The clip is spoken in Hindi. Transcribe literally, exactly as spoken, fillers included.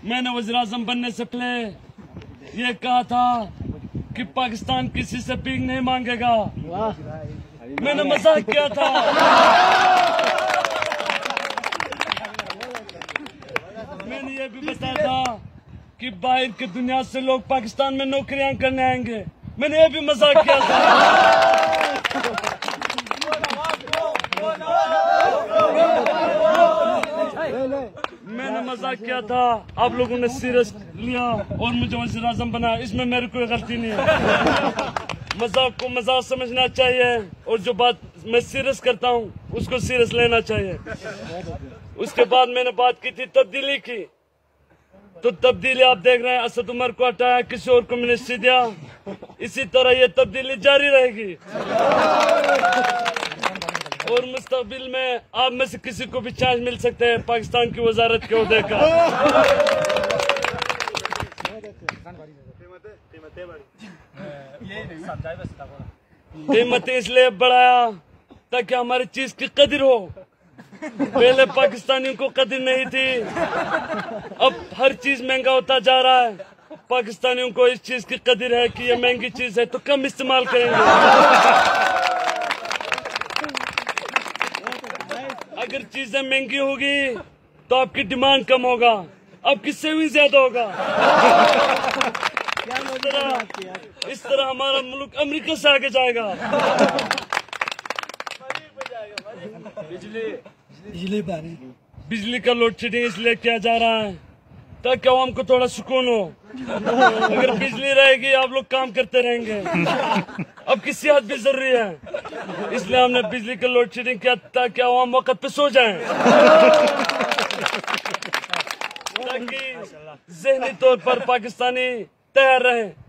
मैंने वज़ीर आज़म बनने से पहले ये कहा था कि पाकिस्तान किसी से भीख नहीं मांगेगा। मैंने मजाक किया था। मैंने ये भी बताया था कि बाहर की दुनिया से लोग पाकिस्तान में नौकरियां करने आएंगे। मैंने ये भी मजाक किया था। मैंने मजाक किया था, आप लोगों ने सीरियस लिया और मुझे वज़ीर आज़म बनाया। इसमें मेरी कोई गलती नहीं है। मजाक को मजाक समझना चाहिए और जो बात मैं सीरियस करता हूँ उसको सीरियस लेना चाहिए। उसके बाद मैंने बात की थी तब्दीली की, तो तब्दीली आप देख रहे हैं, असद उमर को हटाया, किसी और को मिनिस्ट्री दिया। इसी तरह ये तब्दीली जारी रहेगी और मुस्तकबिल में आप में से किसी को भी चांस मिल सकते हैं पाकिस्तान की वजारत के ओहदे का। कीमतें इसलिए बढ़ाया ताकि हमारी चीज की कदर हो। पहले पाकिस्तानियों को कदर नहीं थी, अब हर चीज महंगा होता जा रहा है। पाकिस्तानियों को इस चीज की कदर है कि ये महंगी चीज है तो कम इस्तेमाल करेंगे। अगर चीजें महंगी होगी तो आपकी डिमांड कम होगा, आपकी सेविंग ज्यादा होगा। इस तरह इस तरह हमारा मुल्क अमेरिका से आगे जाएगा। बिजली बिजली बिजली का लोड शेडिंग इसलिए किया जा रहा है ताकि आवाम को थोड़ा सुकून हो। अगर बिजली रहेगी आप लोग काम करते रहेंगे। अब की सेहत भी जरूरी है, इसलिए हमने बिजली का लोड शेडिंग किया ताकि आवाम वक्त पे सो जाएं, ताकि ज़हनी तौर पर पाकिस्तानी तैयार रहे।